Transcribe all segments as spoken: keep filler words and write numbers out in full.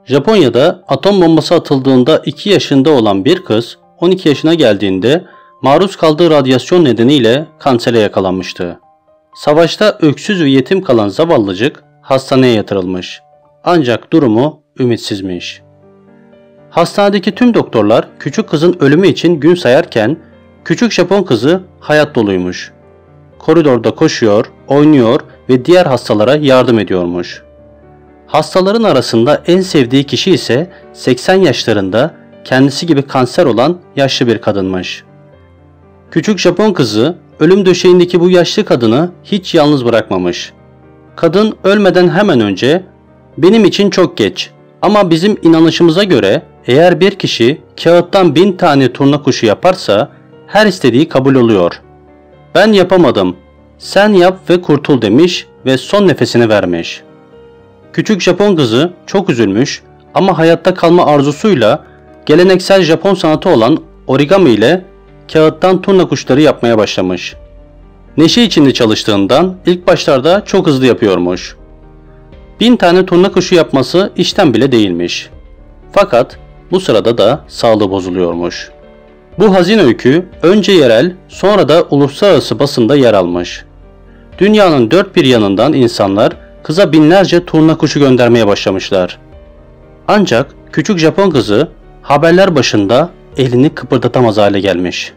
Japonya'da atom bombası atıldığında iki yaşında olan bir kız on iki yaşına geldiğinde maruz kaldığı radyasyon nedeniyle kansere yakalanmıştı. Savaşta öksüz ve yetim kalan zavallıcık hastaneye yatırılmış. Ancak durumu ümitsizmiş. Hastanedeki tüm doktorlar küçük kızın ölümü için gün sayarken küçük Japon kızı hayat doluymuş. Koridorda koşuyor, oynuyor ve diğer hastalara yardım ediyormuş. Hastaların arasında en sevdiği kişi ise seksen yaşlarında kendisi gibi kanser olan yaşlı bir kadınmış. Küçük Japon kızı ölüm döşeğindeki bu yaşlı kadını hiç yalnız bırakmamış. Kadın ölmeden hemen önce "Benim için çok geç ama bizim inanışımıza göre eğer bir kişi kağıttan bin tane turna kuşu yaparsa her istediği kabul oluyor. Ben yapamadım, sen yap ve kurtul" demiş ve son nefesini vermiş. Küçük Japon kızı çok üzülmüş ama hayatta kalma arzusuyla geleneksel Japon sanatı olan origami ile kağıttan turna kuşları yapmaya başlamış. Neşe içinde çalıştığından ilk başlarda çok hızlı yapıyormuş. Bin tane turna kuşu yapması işten bile değilmiş. Fakat bu sırada da sağlığı bozuluyormuş. Bu hazin öykü önce yerel sonra da uluslararası basında yer almış. Dünyanın dört bir yanından insanlar kıza binlerce turna kuşu göndermeye başlamışlar. Ancak küçük Japon kızı haberler başında elini kıpırdatamaz hale gelmiş.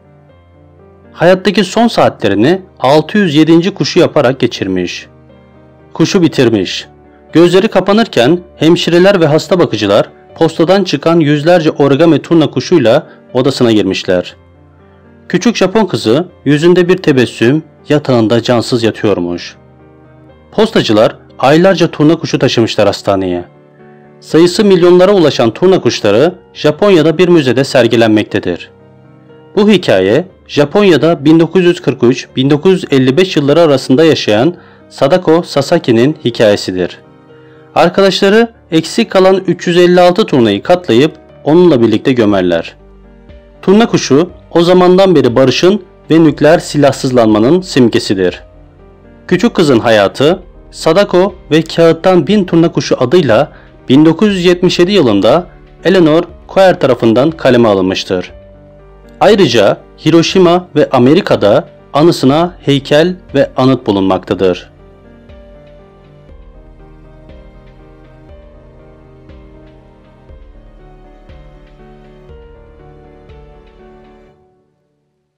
Hayattaki son saatlerini altı yüz yedinci kuşu yaparak geçirmiş. Kuşu bitirmiş. Gözleri kapanırken hemşireler ve hasta bakıcılar postadan çıkan yüzlerce origami turna kuşuyla odasına girmişler. Küçük Japon kızı yüzünde bir tebessüm, yatağında cansız yatıyormuş. Postacılar aylarca turna kuşu taşımışlar hastaneye. Sayısı milyonlara ulaşan turna kuşları Japonya'da bir müzede sergilenmektedir. Bu hikaye Japonya'da bin dokuz yüz kırk üç - bin dokuz yüz elli beş yılları arasında yaşayan Sadako Sasaki'nin hikayesidir. Arkadaşları eksik kalan üç yüz elli altı turnayı katlayıp onunla birlikte gömerler. Turna kuşu o zamandan beri barışın ve nükleer silahsızlanmanın simgesidir. Küçük kızın hayatı Sadako ve Kağıttan Bin Turna Kuşu adıyla bin dokuz yüz yetmiş yedi yılında Eleanor Coer tarafından kaleme alınmıştır. Ayrıca Hiroşima ve Amerika'da anısına heykel ve anıt bulunmaktadır.